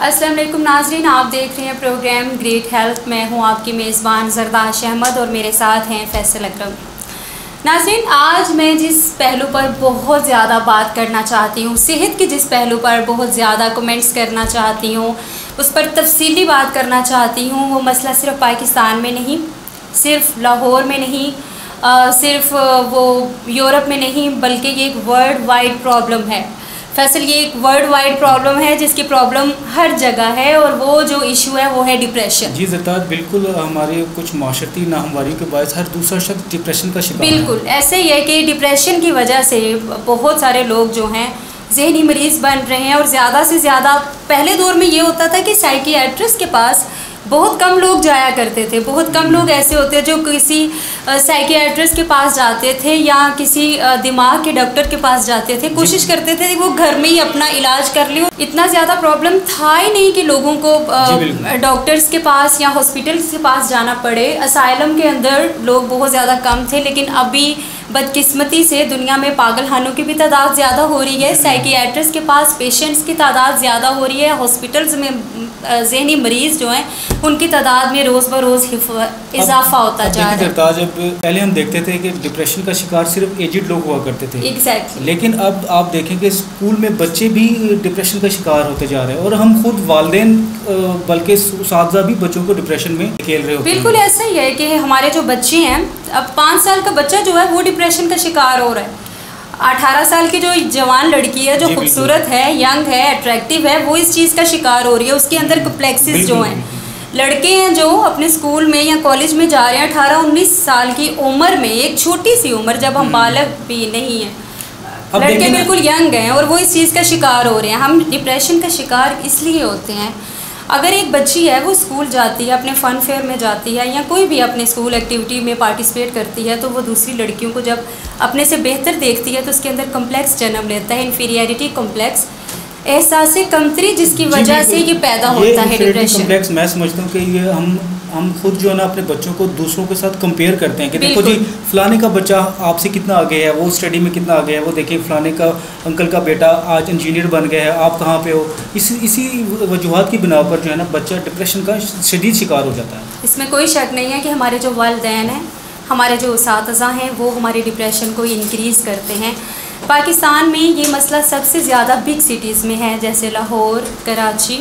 अस्सलाम वालेकुम नाज़रीन, आप देख रहे हैं प्रोग्राम ग्रेट हेल्थ। मैं हूं आपकी मेज़बान ज़रदाश अहमद और मेरे साथ हैं फैसल अकरम। नाज़रीन, आज मैं जिस पहलू पर बहुत ज़्यादा बात करना चाहती हूं, सेहत के जिस पहलू पर बहुत ज़्यादा कमेंट्स करना चाहती हूं, उस पर तफसीली बात करना चाहती हूं, वो मसला सिर्फ पाकिस्तान में नहीं, सिर्फ लाहौर में नहीं, सिर्फ वो यूरोप में नहीं, बल्कि ये एक वर्ल्ड वाइड प्रॉब्लम है। फैसल, ये एक वर्ल्ड वाइड प्रॉब्लम है जिसकी प्रॉब्लम हर जगह है, और वो जो इशू है वो है डिप्रेशन। जी ज़रदाद, बिल्कुल हमारे कुछ माशरती नाहमवारियों के बायस हर दूसरा शख्स डिप्रेशन का शिकार है। बिल्कुल ऐसे ही है कि डिप्रेशन की वजह से बहुत सारे लोग जो हैं ज़हनी मरीज़ बन रहे हैं, और ज़्यादा से ज़्यादा पहले दौर में ये होता था कि साइकियाट्रिस्ट के पास बहुत कम लोग जाया करते थे। बहुत कम लोग ऐसे होते हैं जो किसी साइकियाट्रिस्ट के पास जाते थे या किसी दिमाग के डॉक्टर के पास जाते थे, कोशिश करते थे कि वो घर में ही अपना इलाज कर ले। इतना ज़्यादा प्रॉब्लम था ही नहीं कि लोगों को डॉक्टर्स के पास या हॉस्पिटल्स के पास जाना पड़े। असाइलम के अंदर लोग बहुत ज़्यादा कम थे, लेकिन अभी बदकिस्मती से दुनिया में पागलखानों की भी तादाद ज़्यादा हो रही है, साइकियाट्रिस्ट के पास पेशेंट्स की तादाद ज़्यादा हो रही है, हॉस्पिटल्स में ज़हनी मरीज़ जो हैं उनकी तादाद में रोज़ ब रोज़ इजाफा होता जा रहा है। जब पहले हम देखते थे कि डिप्रेशन का शिकार सिर्फ एजिड लोग हुआ करते थे, एग्जैक्टली, लेकिन अब आप देखेंगे स्कूल में बच्चे भी डिप्रेशन का शिकार होते जा रहे हैं, और हम खुद वालिदैन बल्कि उस्ताद भी बच्चों को डिप्रेशन में खेल रहे होते हैं। बिल्कुल ऐसा ही है कि हमारे जो बच्चे हैं, अब 5 साल का बच्चा जो है वो डिप्रेशन का शिकार हो रहा है। 18 साल की जो जवान लड़की है, जो खूबसूरत है, यंग है, अट्रैक्टिव है, वो इस चीज़ का शिकार हो रही है। उसके अंदर कॉम्प्लेक्सेस जो हैं, लड़के हैं जो अपने स्कूल में या कॉलेज में जा रहे हैं 18-19 साल की उम्र में, एक छोटी सी उम्र जब हम बालक भी नहीं हैं, लड़के बिल्कुल यंग हैं और वो इस चीज़ का शिकार हो रहे हैं। हम डिप्रेशन का शिकार इसलिए होते हैं, अगर एक बच्ची है वो स्कूल जाती है, अपने फ़न फेयर में जाती है या कोई भी अपने स्कूल एक्टिविटी में पार्टिसिपेट करती है, तो वो दूसरी लड़कियों को जब अपने से बेहतर देखती है तो उसके अंदर कॉम्प्लेक्स जन्म लेता है, इन्फीरियरिटी कॉम्प्लेक्स, एहसास कमतरी, जिसकी वजह से ये पैदा होता है डिप्रेशन कॉम्प्लेक्स। मैं समझता हूँ कि ये हम खुद जो है ना अपने बच्चों को दूसरों के साथ कंपेयर करते हैं कि देखो जी फलाने का बच्चा आपसे कितना आगे है, वो स्टडी में कितना आगे है, वो देखिए फलाने का अंकल का बेटा आज इंजीनियर बन गया है, आप कहाँ पे हो। इसी वजूहत की बिना पर जो है ना बच्चा डिप्रेशन का शदीद शिकार हो जाता है। इसमें कोई शक नहीं है कि हमारे जो वालिदैन हैं, हमारे जो उस्ताज़ा हैं, वो हमारे डिप्रेशन को इंक्रीज़ करते हैं। पाकिस्तान में ये मसला सबसे ज़्यादा बिग सिटीज़ में है, जैसे लाहौर, कराची,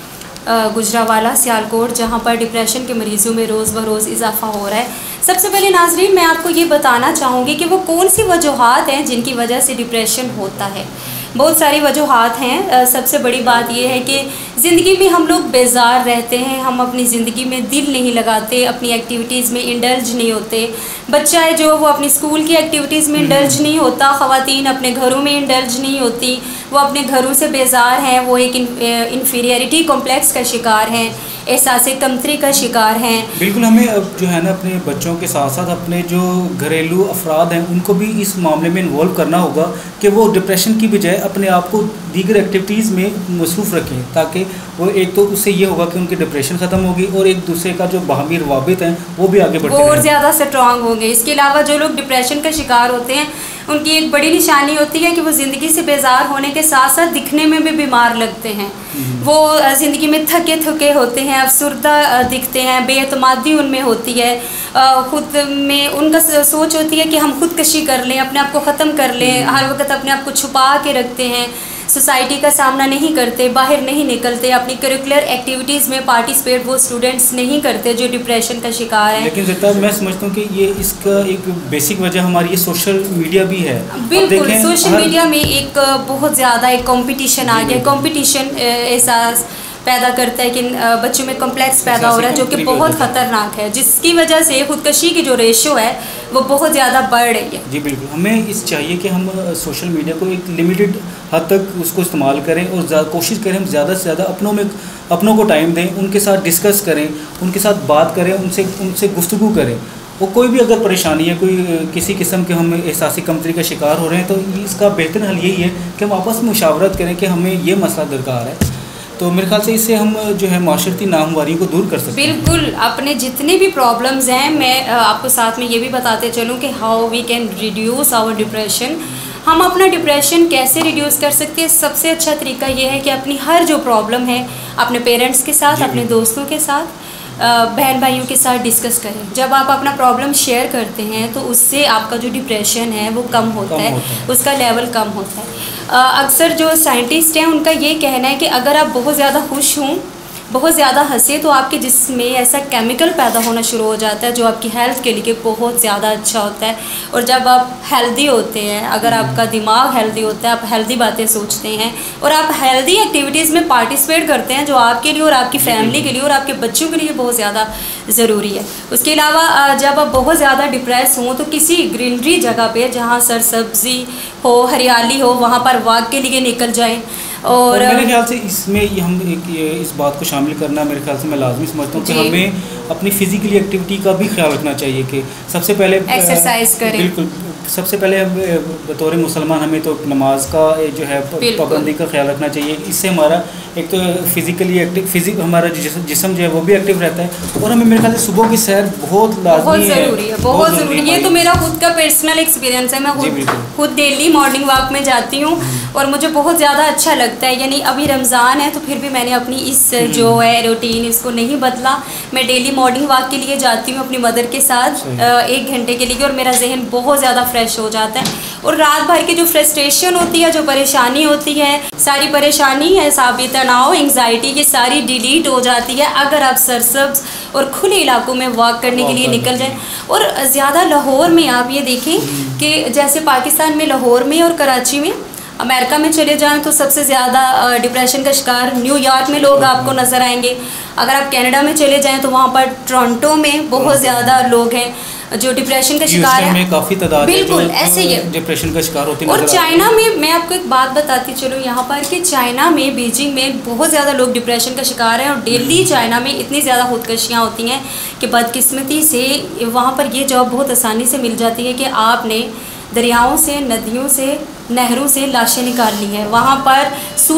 गुजरावाला, सियालकोट, जहाँ पर डिप्रेशन के मरीज़ों में रोज़ ब रोज़ इजाफा हो रहा है। सबसे पहले नाज़रीन मैं आपको ये बताना चाहूँगी कि वो कौन सी वजूहात हैं जिनकी वजह से डिप्रेशन होता है। बहुत सारी वजूहात हैं। सबसे बड़ी बात यह है कि ज़िंदगी में हम लोग बेजार रहते हैं, हम अपनी ज़िंदगी में दिल नहीं लगाते, अपनी एक्टिविटीज़ में इंडल्ज नहीं होते। बच्चा है जो वो अपनी स्कूल की एक्टिविटीज़ में इंडल्ज नहीं होता, ख़वातीन अपने घरों में इंडल्ज नहीं होती, वो अपने घरों से बेजार हैं, वो एक इन्फीरियरिटी कॉम्प्लेक्स का शिकार हैं, एहसास कमतरी का शिकार हैं। बिल्कुल, हमें अब जो है ना अपने बच्चों के साथ साथ अपने जो घरेलू अफराद हैं उनको भी इस मामले में इन्वॉल्व करना होगा कि वो डिप्रेशन की बजाय अपने आप को दीगर एक्टिविटीज़ में मसरूफ़ रखें, ताकि वो एक तो उससे ये होगा कि उनकी डिप्रेशन ख़त्म होगी और एक दूसरे का जो बाहमी रवाबित हैं वो भी आगे बढ़ते हैं, और ज़्यादा स्ट्रॉन्ग होंगे। इसके अलावा जो लोग डिप्रेशन का शिकार होते हैं उनकी एक बड़ी निशानी होती है कि वो ज़िंदगी से बेजार होने के साथ साथ दिखने में भी बीमार लगते हैं। वो ज़िंदगी में थके थके होते हैं, अफसरदा दिखते हैं, बेएतमादी उनमें होती है, ख़ुद में उनका सोच होती है कि हम खुदकशी कर लें, अपने आप को ख़त्म कर लें, हर वक्त अपने आप को छुपा के रखते हैं, सोसाइटी का सामना नहीं करते, बाहर नहीं निकलते, अपनी करिकुलर एक्टिविटीज़ में पार्टिसिपेट वो स्टूडेंट्स नहीं करते जो डिप्रेशन का शिकार है। लेकिन ज़रदाद मैं समझता हूँ कि ये इसका एक बेसिक वजह हमारी ये सोशल मीडिया भी है। बिल्कुल, सोशल मीडिया में एक बहुत ज़्यादा एक कंपटीशन आ गया, कंपटीशन एहसास पैदा करता है कि बच्चों में कॉम्प्लेक्स पैदा हो रहा है, जो कि बहुत ख़तरनाक है, जिसकी वजह से खुदकशी की जो रेशो है वो बहुत ज़्यादा बढ़ रही है। जी बिल्कुल, हमें इस चाहिए कि हम सोशल मीडिया को एक लिमिटेड हद तक उसको इस्तेमाल करें और कोशिश करें हम ज़्यादा से ज़्यादा अपनों को टाइम दें, उनके साथ डिस्कस करें, उनके साथ बात करें, उनसे गुफ्तगू करें। वो कोई भी अगर परेशानी है, कोई किसी किस्म के हम एहसासी कमतरी का शिकार हो रहे हैं, तो इसका बेहतर हल यही है कि हम आपस में मुशावरत करें कि हमें ये मसला दरकार है। तो मेरे ख्याल से इससे हम जो है माशरती नाहमवारियों को दूर कर सकते हैं। बिल्कुल, अपने जितने भी प्रॉब्लम्स हैं मैं आपको साथ में ये भी बताते चलूँ कि how we can reduce our depression. हम अपना डिप्रेशन कैसे रिड्यूस कर सकते हैं? सबसे अच्छा तरीका ये है कि अपनी हर जो प्रॉब्लम है अपने पेरेंट्स के साथ, अपने दोस्तों के साथ, बहन भाइयों के साथ डिस्कस करें। जब आप अपना प्रॉब्लम शेयर करते हैं तो उससे आपका जो डिप्रेशन है वो कम होता है, उसका लेवल कम होता है। अक्सर जो साइंटिस्ट हैं उनका ये कहना है कि अगर आप बहुत ज़्यादा खुश हों, बहुत ज़्यादा हंसे, तो आपके जिस्म में ऐसा केमिकल पैदा होना शुरू हो जाता है जो आपकी हेल्थ के लिए बहुत ज़्यादा अच्छा होता है। और जब आप हेल्दी होते हैं, अगर आपका दिमाग हेल्दी होता है, आप हेल्दी बातें सोचते हैं और आप हेल्दी एक्टिविटीज़ में पार्टिसिपेट करते हैं जो आपके लिए और आपकी फैमिली के लिए और आपके बच्चों के लिए बहुत ज़्यादा ज़रूरी है। उसके अलावा जब आप बहुत ज़्यादा डिप्रेस हों तो किसी ग्रीनरी जगह पर जहाँ सरसब्जी हो, हरियाली हो, वहाँ पर वॉक के लिए निकल जाएँ। और मेरे ख्याल से इसमें हम इस बात को शामिल करना मेरे ख्याल से मैं लाजमी समझता हूँ कि हमें अपनी फिजिकली एक्टिविटी का भी ख्याल रखना चाहिए कि सबसे पहले एक्सरसाइज करें। बिल्कुल, सबसे पहले बतौर मुसलमान हमें तो नमाज का जो है पाबंदी का ख्याल रखना चाहिए। इससे हमारा एक तो फिजिकली एक्टिव हमारा जिस्म जो है वो भी एक्टिव रहता है और हमें मेरे ख्याल से सुबह की सैर बहुत ज़रूरी है, बहुत ज़रूरी है। ये तो मेरा खुद का पर्सनल एक्सपीरियंस है। मैं खुद डेली मॉर्निंग वॉक में जाती हूँ और मुझे बहुत ज़्यादा अच्छा लगता है। यानी अभी रमज़ान है तो फिर भी मैंने अपनी इस जो है रूटीन इसको नहीं बदला। मैं डेली मॉर्निंग वॉक के लिए जाती हूँ अपनी मदर के साथ 1 घंटे के लिए और मेरा जहन बहुत ज़्यादा फ्रेश हो जाता है। और रात भर की जो फ्रस्ट्रेशन होती है, जो परेशानी होती है, सारी परेशानी है, साबी तनाव, एंग्जाइटी, ये सारी डिलीट हो जाती है अगर आप सरसब्ज और खुले इलाकों में वॉक करने के लिए निकल जाएं। और ज़्यादा लाहौर में आप ये देखें कि जैसे पाकिस्तान में लाहौर में और कराची में, अमेरिका में चले जाएं तो सबसे ज़्यादा डिप्रेशन का शिकार न्यूयॉर्क में लोग आपको नज़र आएंगे। अगर आप कनाडा में चले जाएं तो वहाँ पर टोरंटो में बहुत ज़्यादा लोग हैं जो डिप्रेशन का शिकार है। काफ़ी तादाद बिल्कुल ऐसे ही है, डिप्रेशन का शिकार होते हैं। और चाइना में मैं आपको एक बात बताती चलूँ यहाँ पर कि चाइना में, बीजिंग में बहुत ज़्यादा लोग डिप्रेशन का शिकार हैं और डेली चाइना में इतनी ज़्यादा खुदकशियाँ होती हैं कि बदकिस्मती से वहाँ पर ये जॉब बहुत आसानी से मिल जाती है कि आपने दरियाओं से, नदियों से, नहरों से लाशें निकाल ली हैं। वहाँ पर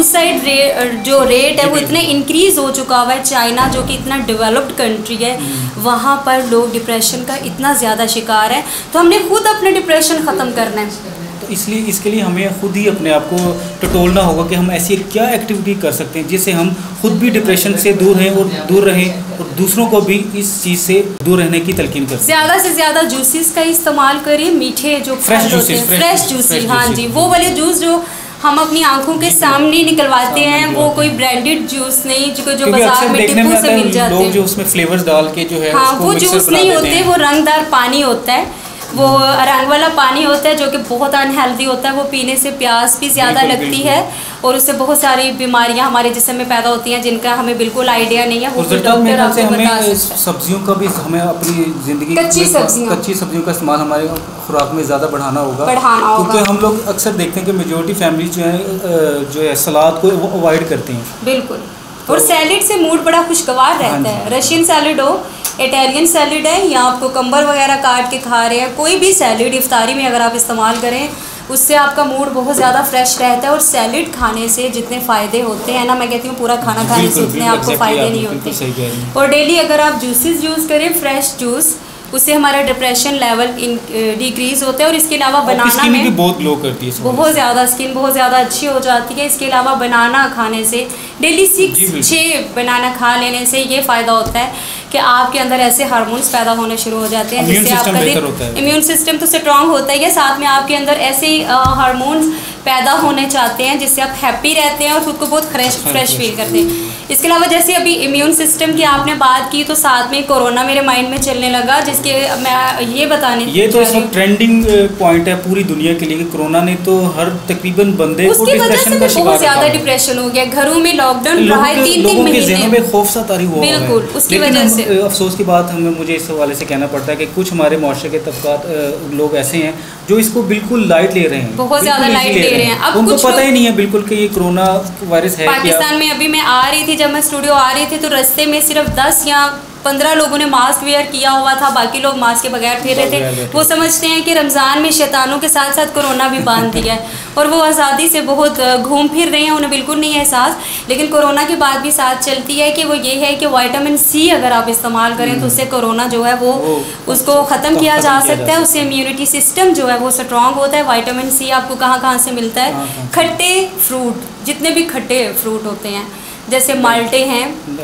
सुसाइड जो रेट है वो इतना इंक्रीज़ हो चुका हुआ है। चाइना जो कि इतना डेवलप्ड कंट्री है, वहाँ पर लोग डिप्रेशन का इतना ज़्यादा शिकार है। तो हमने खुद अपना डिप्रेशन ख़त्म करना है। तो इसलिए इसके लिए हमें खुद ही अपने आप को टटोलना होगा कि हम ऐसी क्या एक्टिविटी कर सकते हैं जिससे हम खुद भी डिप्रेशन से दूर रहें और दूसरों को भी इस चीज़ से दूर रहने की तलकीन करें। ज़्यादा से ज़्यादा जूसेस का इस्तेमाल करें, मीठे जो फ्रेश जूसेस, हाँ जी, वो वाले जूस जो हम अपनी आंखों के सामने निकलवाते हैं, वो कोई ब्रांडेड जूस नहीं जो बाजार में डिब्बों से मिल जाते हैं। लोग जो उसमें फ्लेवर्स डाल के जो है, हाँ, वो जूस नहीं होते, वो रंगदार पानी होता है, वो रंग वाला पानी होता है जो कि बहुत अनहेल्दी होता है। वो पीने से प्यास भी ज़्यादा लगती है और उससे बहुत सारी बीमारियां हमारे जिस्म में पैदा होती हैं जिनका हमें बिल्कुल आइडिया नहीं है। वो डॉक्टर आपको बता सकते हैं। सब्जियों का भी हमें अपनी ज़िंदगी कच्ची सब्जियों का इस्तेमाल हमारे खुराक में ज़्यादा बढ़ाना होगा। क्योंकि हम लोग अक्सर देखते हैं कि मेजोरिटी फैमिली जो है सलाद को अवॉइड करते हैं। बिल्कुल, और सैलेड से मूड बड़ा खुशगवार रहता है। रशियन सैलेड हो, इटालियन सैलेड है, या आप कुकम्बर वगैरह काट के खा रहे हैं, कोई भी सैलेड इफ्तारी में अगर आप इस्तेमाल करें उससे आपका मूड बहुत ज़्यादा फ्रेश रहता है। और सैलेड खाने से जितने फ़ायदे होते हैं ना, मैं कहती हूँ पूरा खाना खाने से उतने आपको फ़ायदे नहीं होते। और डेली अगर आप जूसेस यूज़ करें, फ्रेश जूस, उससे हमारा डिप्रेशन लेवल डिक्रीज़ होता है। और इसके अलावा बनाना में भी बहुत ग्लो करती है, बहुत ज़्यादा स्किन बहुत ज़्यादा अच्छी हो जाती है। इसके अलावा बनाना खाने से, डेली 6 बनाना खा लेने से ये फ़ायदा होता है कि आपके अंदर ऐसे हार्मोन्स पैदा होने शुरू हो जाते हैं जिससे आपका इम्यून सिस्टम तो स्ट्रॉन्ग होता ही है, साथ में आपके अंदर ऐसे हार्मोन्स पैदा होने चाहते हैं जिससे आप हैप्पी रहते हैं और खुद को बहुत फ्रेश फील करते हैं। इसके अलावा जैसे अभी इम्यून सिस्टम की आपने बात की तो साथ में कोरोना मेरे माइंड में चलने लगा, जिसके मैं ये तो इस वक्त ट्रेंडिंग पॉइंट है पूरी दुनिया के लिए। कोरोना ने तो हर तकरीबन बंदे को डिप्रेशन का शिकार बहुत ज़्यादा डिप्रेशन हो गया। घरों में लॉकडाउन रहा है 3-3 महीने, में खौफसा तारी हुआ। बिल्कुल, उसकी वजह से अफसोस की बात मुझे इस हवाले से कहना पड़ता है कि कुछ हमारे माशरे के तबकात लोग ऐसे हैं जो इसको बिल्कुल लाइट ले रहे हैं, बहुत ज़्यादा लाइट ले रहे हैं। अब उनको पता ही नहीं है बिल्कुल कि ये कोरोना वायरस है। पाकिस्तान में अभी मैं आ रही थी, जब मैं स्टूडियो आ रही थी तो रास्ते में सिर्फ 10 या 15 लोगों ने मास्क वेयर किया हुआ था, बाकी लोग मास्क के बगैर फिर रहे थे। वो समझते हैं कि रमज़ान में शैतानों के साथ साथ कोरोना भी बांध दिया है और वो आज़ादी से बहुत घूम फिर रहे हैं, उन्हें बिल्कुल नहीं एहसास। लेकिन कोरोना के बाद भी साथ चलती है कि वो ये है कि विटामिन सी अगर आप इस्तेमाल करें तो उससे कोरोना जो है वो उसको ख़त्म किया जा सकता है, उससे इम्यूनिटी सिस्टम जो है वो स्ट्रॉन्ग होता है। विटामिन सी आपको कहाँ कहाँ से मिलता है? खट्टे फ्रूट, जितने भी खट्टे फ्रूट होते हैं जैसे माल्टे हैं,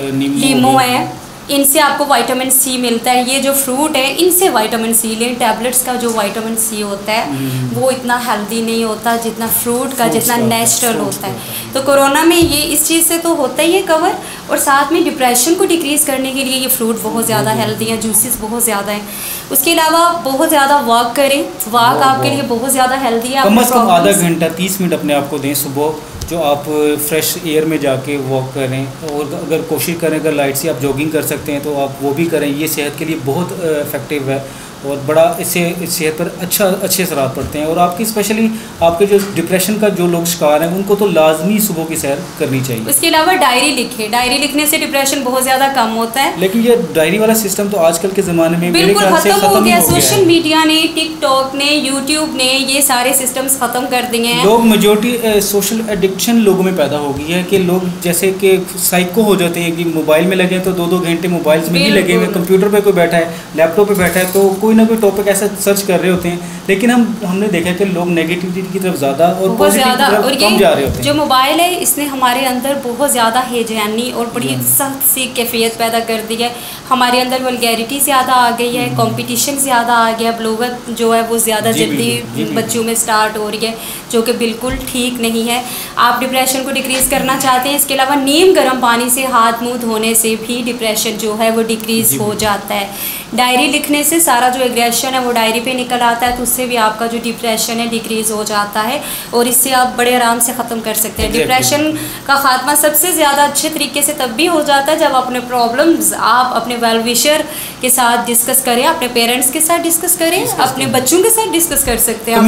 लीमू है, इनसे आपको विटामिन सी मिलता है। ये जो फ्रूट है इनसे विटामिन सी लें। टैबलेट्स का जो विटामिन सी होता है वो इतना हेल्दी नहीं होता जितना फ्रूट का, जितना नेचुरल होता है। तो कोरोना में ये इस चीज़ से तो होता ही है कवर, और साथ में डिप्रेशन को डिक्रीज़ करने के लिए ये फ्रूट बहुत ज़्यादा हेल्दी हैं, जूसेस बहुत ज़्यादा हैं। उसके अलावा बहुत ज़्यादा वॉक करें, वॉक आपके लिए बहुत ज़्यादा हेल्दी है। कम से कम आधा घंटा 30 मिनट अपने आप को दें सुबह, जो आप फ्रेश एयर में जाके वॉक करें, और अगर कोशिश करें अगर लाइट से आप जॉगिंग कर सकते हैं तो आप वो भी करें। ये सेहत के लिए बहुत इफ़ेक्टिव है और बड़ा इससे सेहत पर अच्छे असरात पड़ते हैं। और आपकी स्पेशली आपके जो डिप्रेशन का जो लोग शिकार हैं उनको तो लाजमी सुबह की सैर करनी चाहिए। उसके अलावा डायरी लिखें, डायरी लिखने से डिप्रेशन बहुत ज़्यादा कम होता है। लेकिन ये डायरी वाला सिस्टम तो आजकल के ज़माने में बिल्कुल ख़त्म हो गया। सोशल मीडिया ने, टिकटॉक ने, यूट्यूब ने ये सारे सिस्टम्स ख़त्म कर दिए हैं। लोग मेजोरिटी सोशल एडिक्शन लोगों में पैदा हो गई है कि लोग जैसे कि साइको हो जाते हैं कि मोबाइल में लगे तो 2-2 घंटे मोबाइल में ही लगे हुए, कंप्यूटर पे कोई बैठा है, लैपटॉप पे बैठा है तो कोई ना कोई टॉपिक ऐसा सर्च कर रहे होते हैं। लेकिन हमने देखा कि लोग नेगेटिविटी की तरफ ज़्यादा और पॉजिटिव की तरफ कम जा रहे होते हैं। जो मोबाइल है इसने हमारे अंदर बहुत ज़्यादा हेजानी और बड़ी सख्त सी कैफियत पैदा कर दी है। हमारे अंदर वल्गैरिटी ज़्यादा आ गई है, कंपटीशन ज़्यादा आ गया, ब्लोगत जो है वो ज़्यादा जल्दी बच्चों में स्टार्ट हो रही है, जो कि बिल्कुल ठीक नहीं है। आप डिप्रेशन को डिक्रीज़ करना चाहते हैं, इसके अलावा नीम गर्म पानी से हाथ मुँह धोने से भी डिप्रेशन जो है वो डिक्रीज़ हो जाता है। डायरी लिखने से सारा जो एग्रेशन है वो डायरी पे निकल आता है, तो उससे भी आपका जो डिप्रेशन है डिक्रीज़ हो जाता है और इससे आप बड़े आराम से ख़त्म कर सकते हैं। डिप्रेशन का ख़ात्मा सबसे ज़्यादा अच्छे तरीके से तब भी हो जाता है जब अपने प्रॉब्लम्स आप अपने वेल विशर के साथ डिस्कस करें, अपने पेरेंट्स के साथ डिस्कस करें, अपने बच्चों के साथ डिस्कस कर सकते हैं।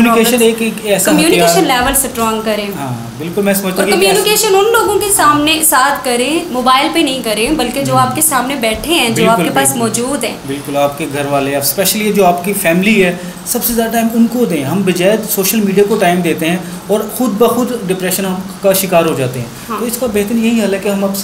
कम्युनिकेशन लेवल स्ट्रॉन्ग करें। बिल्कुल, मैं समझता हूं कम्युनिकेशन उन लोगों के सामने साथ करें, मोबाइल पे नहीं करें, बल्कि जो आपके सामने बैठे हैं, जो आपके पास मौजूद हैं। बिल्कुल, आपके घर वाले, आप स्पेशली जो आपकी फैमिली है, सबसे ज़्यादा टाइम उनको दें। हम बजाय सोशल मीडिया को टाइम देते हैं और ख़ुद ब खुद डिप्रेशन का शिकार हो जाते हैं। हाँ। तो इसका बेहतर यही हल है कि हम अब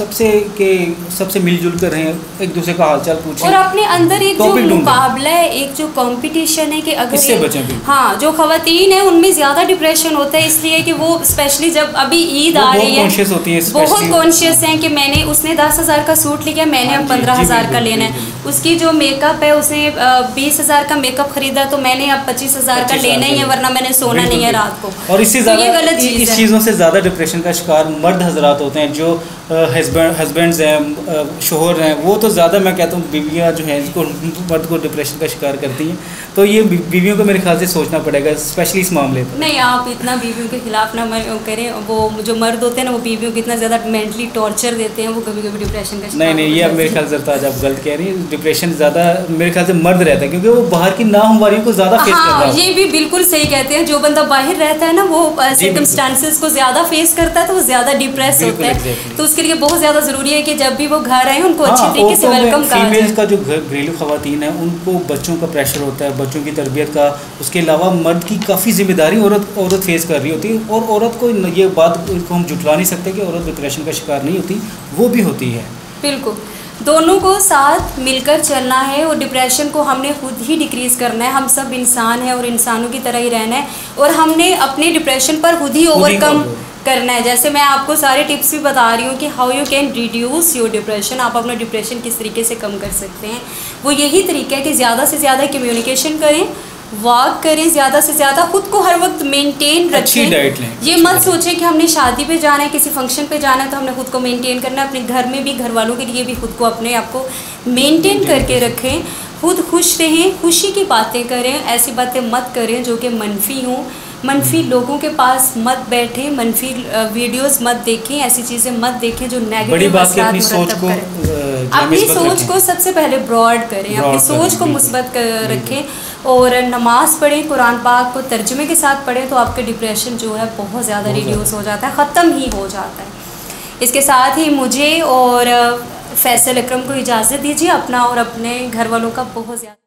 सबसे मिलजुल कर रहें, एक दूसरे का हालचाल पूछें और अपने अंदर एक जो मुकाबला है, एक जो कंपटीशन है कि अगर इससे बचें। हाँ, जो ख़वातीन है उनमें ज़्यादा डिप्रेशन होता है, इसलिए कि वो स्पेशली जब अभी ईद आ रही है बहुत कॉन्शियस हैं कि मैंने उसने 10,000 का सूट लिया, मैंने अब 15,000 का लेना है। उसकी जो मेकअप है उसने 20,000 का मेकअप खरीदा तो मैंने अब 25,000 का लेना ही है, वरना मैंने सोना नहीं है रात को। और इससे ज़्यादा इस चीज़ों से ज़्यादा डिप्रेशन का शिकार मर्द हजरात होते हैं, जो हस्बैंड्स हैं, शोहर हैं, वो तो ज़्यादा मैं कहता हूँ बीवियाँ जो हैं जिनको मर्द को डिप्रेशन का शिकार करती हैं। तो ये बीवियों को मेरे ख्याल से सोचना पड़ेगा स्पेशली इस मामले पर। नहीं, आप इतना बीवियों के खिलाफ ना करें। वो जो मर्द होते हैं ना वो बीवियों को इतना ज़्यादा मेंटली टॉर्चर देते हैं, वो कभी कभी डिप्रेशन का शिकार। नहीं, ये अब मेरे ख्याल से आज आप गलत कह रही हैं। डिप्रेशन ज़्यादा मेरे ख्याल से मर्द रहता है क्योंकि वो बाहर की नाहमवारियों को ज़्यादा फेस करता है। ये भी बिल्कुल सही कहते हैं। जो बंदा बाहर रहता है ना वो सर्कमस्टांसेस को ज़्यादा फेस करता है तो वो ज़्यादा डिप्रेस होता है। तो उसके लिए बहुत ज़्यादा ज़रूरी है कि जब भी वो घर आए उनको अच्छी तरीके से वेलकम करा जाए। फीमेल्स का जो घरेलू ख़वातीन है उनको बच्चों का प्रेशर होता है, बच्चों की तरबियत का, उसके अलावा मर्द की काफ़ी जिम्मेदारी औरत फेस कर रही होती है। और औरत को ये बात को हम जुटला नहीं सकते कि औरत डिप्रेशन का शिकार नहीं होती, वो भी होती है। बिल्कुल, दोनों को साथ मिलकर चलना है और डिप्रेशन को हमने खुद ही डिक्रीज़ करना है। हम सब इंसान हैं और इंसानों की तरह ही रहना है और हमने अपने डिप्रेशन पर खुद ही ओवरकम करना है। जैसे मैं आपको सारे टिप्स भी बता रही हूँ कि how you can reduce your depression, आप अपना डिप्रेशन किस तरीके से कम कर सकते हैं। वो यही तरीका है कि ज़्यादा से ज़्यादा कम्युनिकेशन करें, वॉक करें, ज़्यादा से ज़्यादा खुद को हर वक्त मेंटेन रखें। अच्छी डाइट लें। ये मत सोचें कि हमने शादी पे जाना है, किसी फंक्शन पे जाना है तो हमने खुद को मेंटेन करना है। अपने घर में भी, घर वालों के लिए भी खुद को अपने आप को मेंटेन करके रखें। खुद खुश रहें, खुशी की बातें करें, ऐसी बातें मत करें जो कि मनफी हों। मनफी लोगों के पास मत बैठें, मनफी वीडियोस मत देखें, ऐसी चीज़ें मत देखें जो नेगेटिव असरात मुरतब करें। अपनी सोच को सबसे पहले ब्रॉड करें, अपनी सोच को मुस्बत रखें और नमाज़ पढ़ें, कुरान पाक को तर्जुमे के साथ पढ़ें तो आपके डिप्रेशन जो है बहुत ज़्यादा रिड्यूस हो जाता है, ख़त्म ही हो जाता है। इसके साथ ही मुझे और फैसल अकरम को इजाज़त दीजिए। अपना और अपने घर वालों का बहुत ज़्यादा